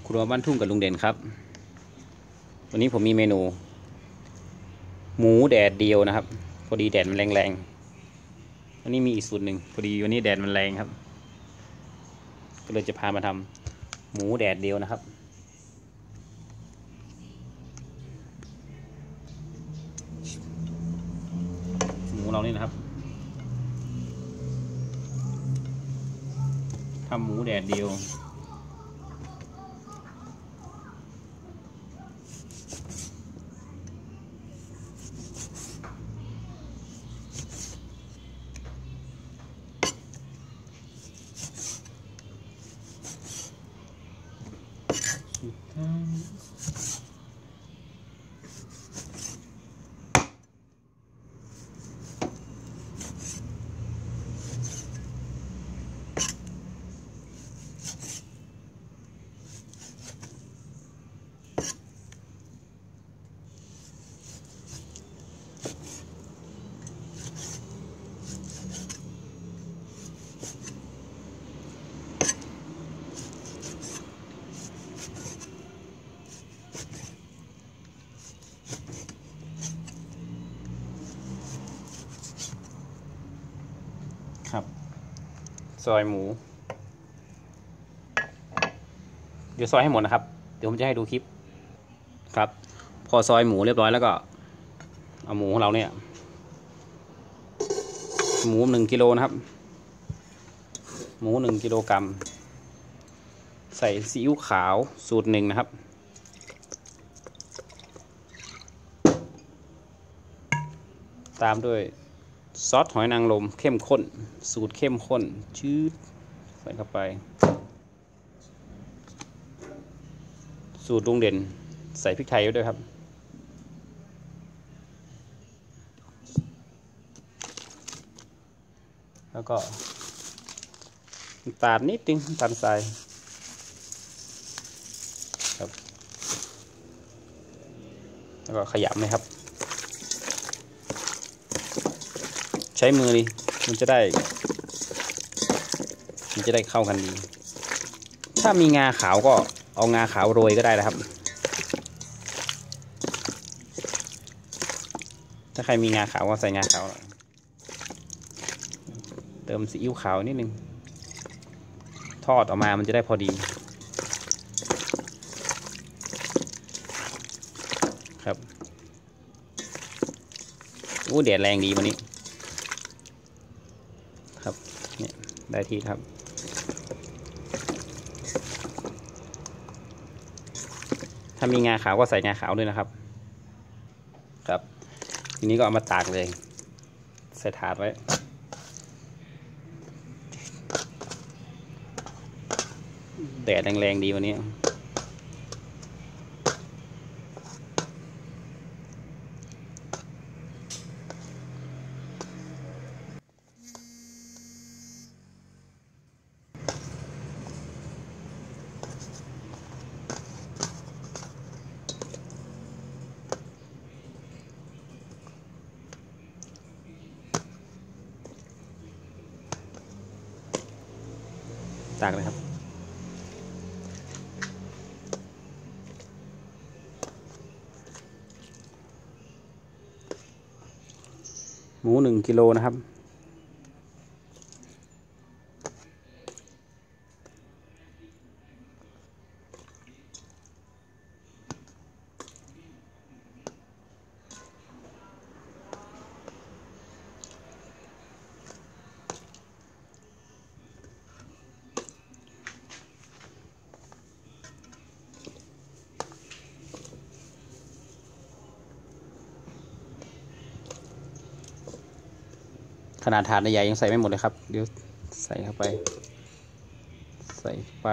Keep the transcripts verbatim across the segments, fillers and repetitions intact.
ครัวบ้านทุ่งกับลุงเด่นครับวันนี้ผมมีเมนูหมูแดดเดียวนะครับพอดีแดดมันแรงๆวันนี้มีอีกสูตรหนึ่งพอดีวันนี้แดดมันแรงครับก็เลยจะพามาทำหมูแดดเดียวนะครับหมูเรานี่นะครับทำหมูแดดเดียวครับซอยหมูเดี๋ยวซอยให้หมดนะครับเดี๋ยวผมจะให้ดูคลิปครับพอซอยหมูเรียบร้อยแล้วก็เอาหมูของเราเนี่ยหมูหนึ่งกิโลนะครับหมูหนึ่งกิโลกรัมใส่ซีอิ๊วขาวสูตรหนึ่งนะครับตามด้วยซอสหอยนางรมเข้มข้นสูตรเข้มข้นชืดใส่เข้าไปสูตรลุงเด่นใส่พริกไทยด้วยครับแล้วก็น้ำตาลนิดนึงน้ำตาลทรายครับแล้วก็ขยำเลยครับใช้มือดิมันจะได้มันจะได้เข้ากันดีถ้ามีงาขาวก็เอางาขาวโรยก็ได้นะครับถ้าใครมีงาขาวก็ใส่งาขาวเติมซีอิ๊วขาวนิดนึงทอดออกมามันจะได้พอดีครับโอ้แดดแรงดีวันนี้ครับเนี่ยได้ที่ครับถ้ามีงาขาวก็ใส่งาขาวด้วยนะครับครับทีนี้ก็เอามาตากเลยใส่ถาดไว้แดดแรงๆดีวันนี้ตากเลยครับหมูหนึ่งกิโลนะครับขนาดถาดใหญ่ยังใส่ไม่หมดเลยครับเดี๋ยวใส่เข้าไปใส่ไป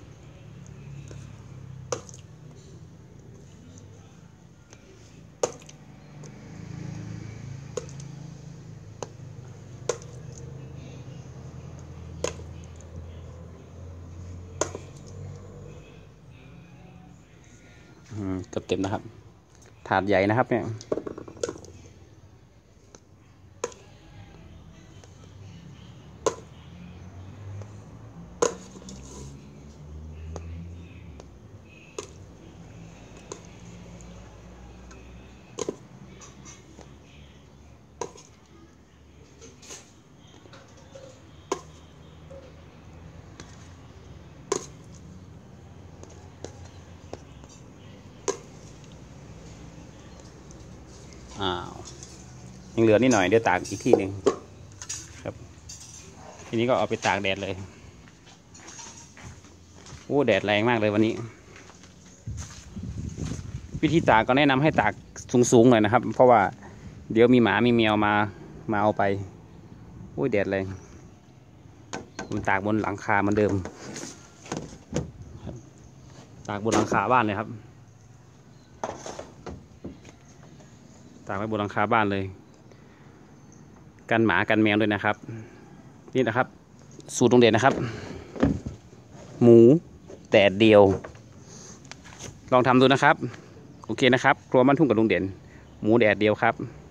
เกือบเต็มนะครับถาดใหญ่นะครับเนี่ย คอ้าวยังเหลือนิดหน่อยเดี๋ยวตากอีกที่หนึ่งครับทีนี้ก็เอาไปตากแดดเลยโอ้แดดแรงมากเลยวันนี้วิธีตากก็แนะนำให้ตากสูงๆหน่อยนะครับเพราะว่าเดี๋ยวมีหมามีแมวมามาเอาไปโอ้ยแดดแรงผมตากบนหลังคาเหมือนเดิมตากบนหลังคาบ้านเลยครับตากไว้บนหลังคาบ้านเลยกันหมากันแมวด้วยนะครับนี่นะครับสูตรลุงเด่นนะครับ หมูแดดเดียวลองทำดูนะครับโอเคนะครับครัวบ้านทุ่งกับลุงเด่นหมูแดดเดียวครับ